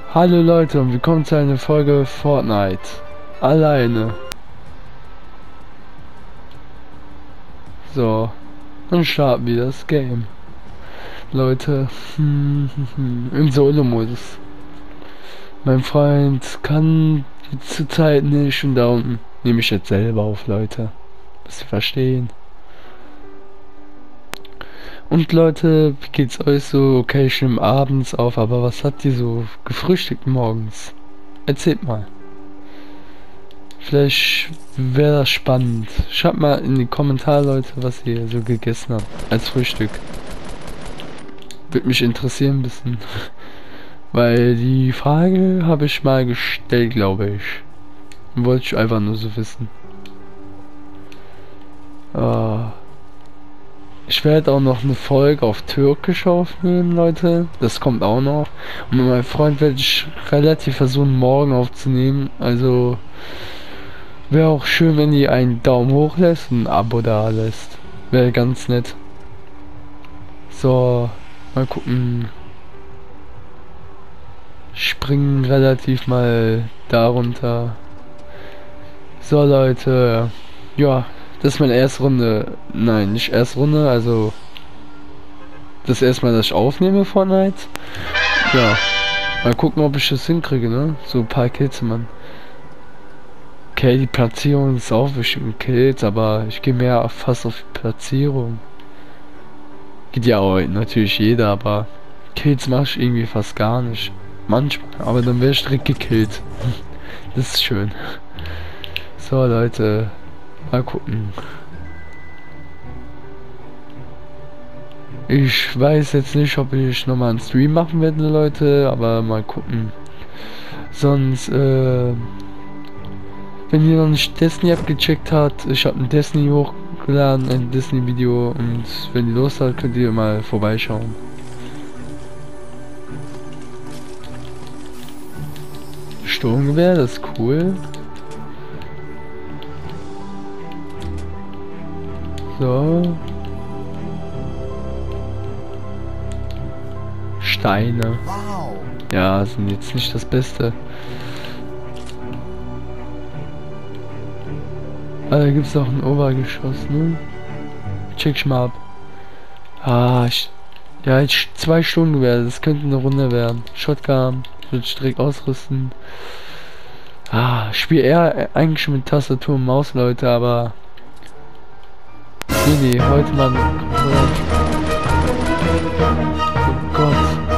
Hallo Leute und willkommen zu einer Folge Fortnite. Alleine. So, dann starten wir das Game. Leute, im Solo-Modus. Mein Freund kann zurzeit nicht und darum nehme ich jetzt selber auf, Leute. Dass Sie verstehen. Und Leute, wie geht's euch so? Okay, ich nehme abends auf, aber was habt ihr so gefrühstückt morgens? Erzählt mal. Vielleicht wäre das spannend. Schreibt mal in die Kommentare, Leute, was ihr so gegessen habt als Frühstück. Würde mich interessieren ein bisschen. Weil die Frage habe ich mal gestellt, glaube ich. Wollte ich einfach nur so wissen. Ich werde auch noch eine Folge auf Türkisch aufnehmen, Leute. Das kommt auch noch. Und mit meinem Freund werde ich relativ versuchen, morgen aufzunehmen. Also wäre auch schön, wenn ihr einen Daumen hoch lässt und ein Abo da lässt. Wäre ganz nett. So, mal gucken. Springen relativ mal darunter. So Leute, ja, das ist meine erste Runde. Nein, nicht erste Runde, also das erste Mal, dass ich aufnehme Fortnite. Ja, mal gucken, ob ich das hinkriege, ne? So ein paar Kills, Mann. Okay, die Platzierung ist auch wichtig mit Kills, aber ich gehe mehr fast auf die Platzierung. Geht ja auch natürlich jeder, aber Kills mache ich irgendwie fast gar nicht. Manchmal, aber dann werde ich direkt gekillt. Das ist schön. So Leute, mal gucken. Ich weiß jetzt nicht, ob ich nochmal einen Stream machen werde, Leute, aber mal gucken. Sonst, wenn ihr noch nicht Destiny abgecheckt habt, ich habe ein Destiny hochgeladen, ein Destiny-Video, und wenn ihr Lust habt, könnt ihr mal vorbeischauen. Sturmgewehr, das ist cool. So. Steine. Ja, sind jetzt nicht das Beste. Aber da gibt es auch ein Obergeschoss, ne? Check ich mal ab. Ja, jetzt 2 Stunden wäre, das könnte eine Runde werden. Shotgun, würde ich direkt ausrüsten. Ich spiele eher eigentlich mit Tastatur und Maus, Leute, aber nee, heute mal. Oh Gott.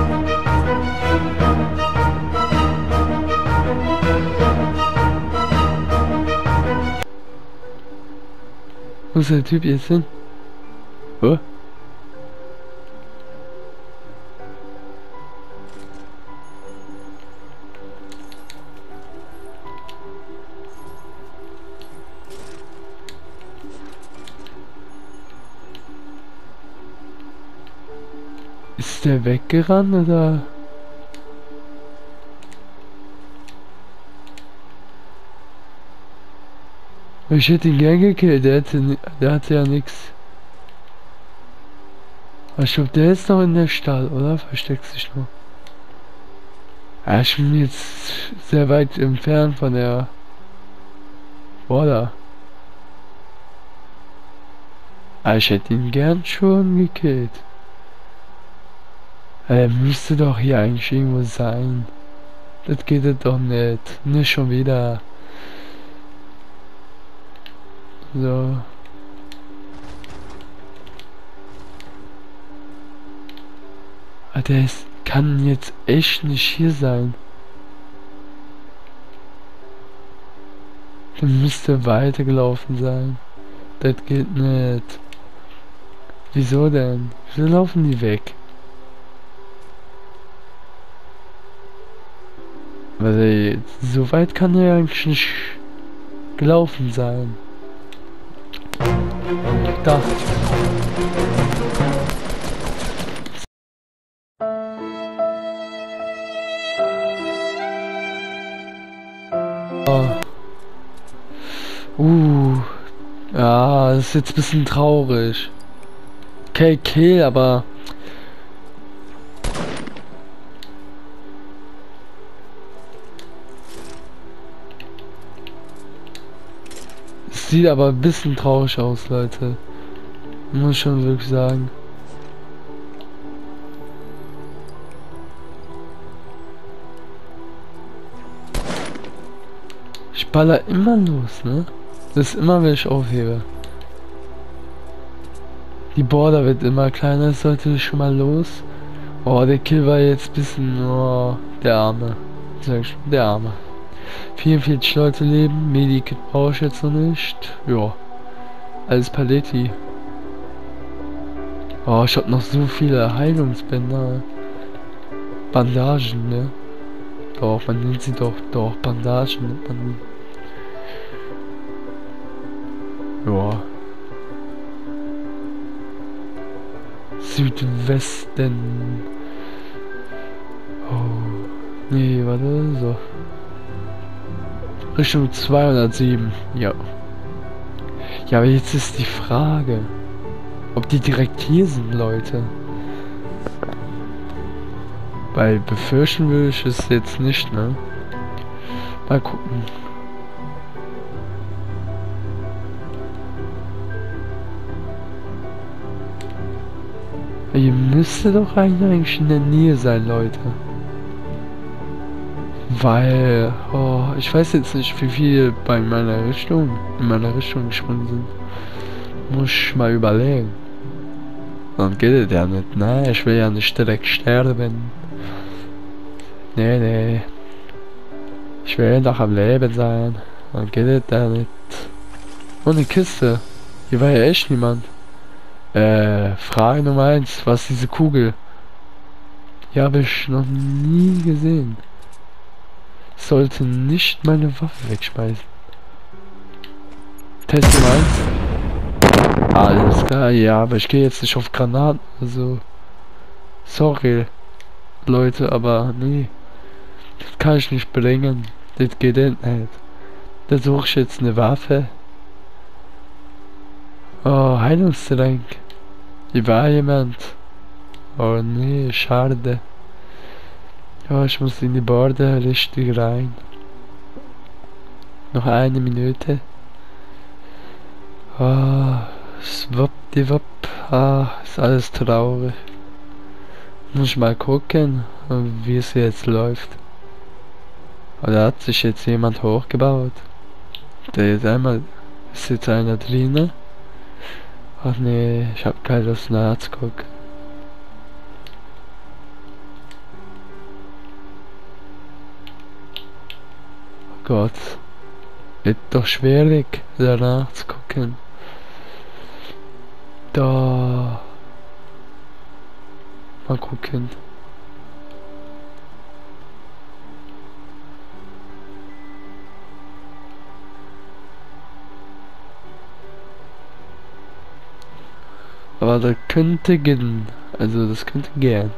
Wo ist der Typ jetzt hin? Oh? Ist der weggerannt oder? Ich hätte ihn gern gekillt, der hatte ja nichts. Ich glaube, der ist noch in der Stadt, oder? Versteckt sich noch. Ja, ich bin jetzt sehr weit entfernt von der Border. Ich hätte ihn gern schon gekillt. Er müsste doch hier eigentlich irgendwo sein. Das geht doch nicht. Nicht schon wieder. So. Der kann jetzt echt nicht hier sein. Der müsste weitergelaufen sein. Das geht nicht. Wieso denn? Wieso laufen die weg? Weil so weit kann er eigentlich nicht gelaufen sein. Da. Ja, das ist jetzt ein bisschen traurig. Okay, Kill, aber Sieht aber ein bisschen traurig aus, Leute. Muss ich schon wirklich sagen. Ich baller immer los, ne? Das ist immer, wenn ich aufhebe. Die Border wird immer kleiner, das sollte schon mal los. Oh, der Kill war jetzt ein bisschen, oh, der Arme. Sag ich, der Arme. 44 Leute leben, Medikit brauche ich jetzt noch nicht. Ja, alles Paletti. Oh, ich hab noch so viele Heilungsbänder. Bandagen, ne? Doch, man nennt sie doch, Bandagen nennt man die. Ja. Südwesten. Oh. Nee, warte, so. Richtung 207, ja. Ja, aber jetzt ist die Frage, ob die direkt hier sind, Leute. Weil befürchten will ich es jetzt nicht, ne? Mal gucken. Ihr müsstet doch eigentlich in der Nähe sein, Leute. Weil, oh, ich weiß jetzt nicht, wie viele in meiner Richtung gesprungen sind. Muss ich mal überlegen. Dann geht es ja nicht, ne? Ich will ja nicht direkt sterben. Nee. Ich will noch am Leben sein. Dann geht es ja nicht. Und eine Kiste. Hier war ja echt niemand. Frage Nummer 1. Was ist diese Kugel? Die habe ich noch nie gesehen. Sollte nicht meine Waffe wegschmeißen. Test Nummer 1. Alles klar, ja, aber ich gehe jetzt nicht auf Granaten. Also. Sorry. Leute, aber nee. Das kann ich nicht bringen. Das geht nicht. Da suche ich jetzt eine Waffe. Oh, Heilungstrank. Hier war jemand. Oh nee, schade. Ja, ich muss in die Borde richtig rein. Noch eine Minute. Ah, schwuppdiwupp. Ah, ist alles traurig. Muss ich mal gucken, wie es jetzt läuft. Oder hat sich jetzt jemand hochgebaut? Der ist einmal. Ist jetzt einer drin? Ach nee, ich hab keine Lust nachzugucken. Oh Gott. Wird doch schwierig, danach zu gucken. Da. Mal gucken. Aber das könnte gehen. Also das könnte gehen.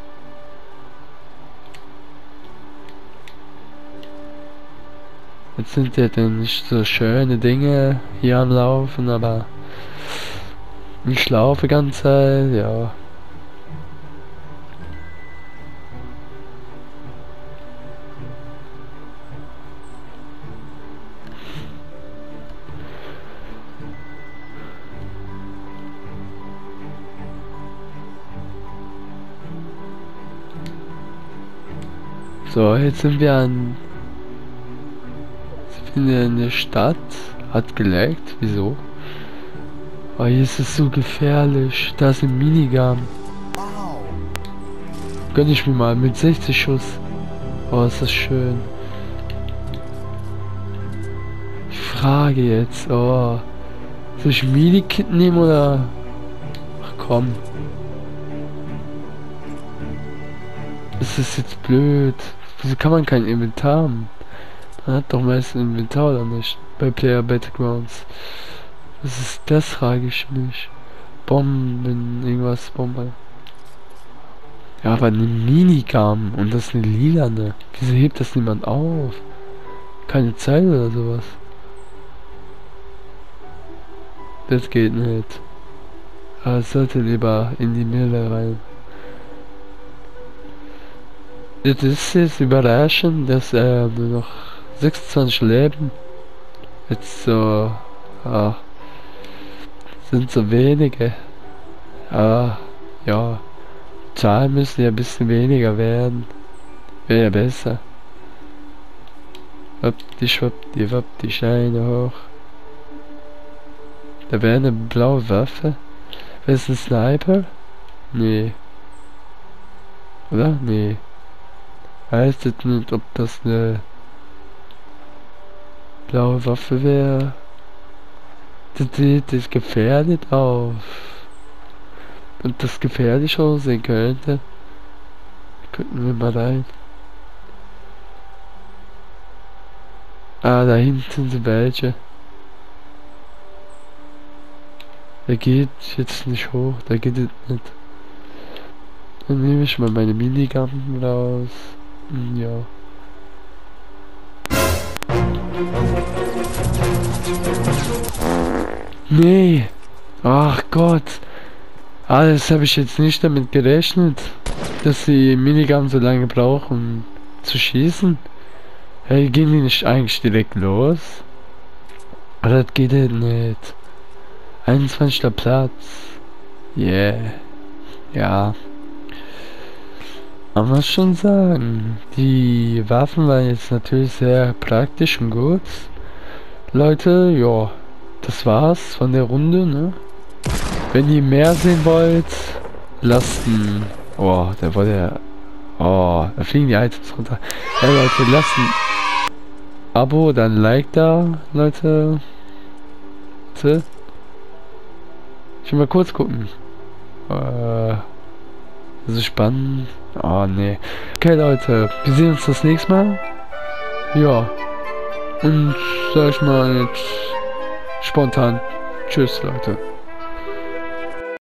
Jetzt sind ja dann nicht so schöne Dinge hier am Laufen, aber ich laufe ganz Zeit, ja. So, jetzt sind wir in der Stadt. Hat geleckt. Wieso? Oh, hier ist es so gefährlich. Da ist ein Minigun. Gönn ich mir mal mit 60 Schuss. Oh, ist das schön. Ich frage jetzt. Oh. Soll ich Mini-Kit nehmen oder? Ach komm. Das ist jetzt blöd. Wieso kann man kein Inventar haben? Man hat doch meist ein Inventar oder nicht? Bei Player Battlegrounds. Was ist das, frage ich mich. Bomben, irgendwas, Bombe. Ja, aber eine Minigun und das ist eine lilane. Wieso hebt das niemand auf? Keine Zeit oder sowas. Das geht nicht. Aber es sollte lieber in die Mille rein. Es ist jetzt überraschend, dass er nur noch 26 Leben jetzt so Ah, sind so wenige. Ah, ja. Zahlen müssen ja ein bisschen weniger werden. Wäre ja besser. Wapp die Scheine hoch. Da wäre eine blaue Waffe. Wer ist ein Sniper? Nee. Oder? Nee. Weiß jetzt nicht, ob das eine blaue Waffe wäre. Das sieht gefährlich aus. Und das gefährlich aussehen könnte. Könnten wir mal rein. Ah, da hinten sind welche. Der geht jetzt nicht hoch, da geht es nicht. Dann nehme ich mal meine Minigun raus. Ja. Nee. Ach Gott. Ah, das habe ich jetzt nicht damit gerechnet, dass die Minigun so lange brauchen, um zu schießen. Hey, gehen die nicht eigentlich direkt los? Aber das geht halt nicht. 21. Platz. Yeah. Ja. Man muss schon sagen, die Waffen waren jetzt natürlich sehr praktisch und gut. Leute, ja, das war's von der Runde, ne? Wenn ihr mehr sehen wollt, lasst ein... Oh, da wurde ja... Oh, da fliegen die Items runter. Hey Leute, lasst ein Abo oder ein Like da, Leute. Bitte. Ich will mal kurz gucken. Das ist spannend. Oh, nee. Okay, Leute, wir sehen uns das nächste Mal. Ja. Und sag ich mal jetzt spontan. Tschüss, Leute.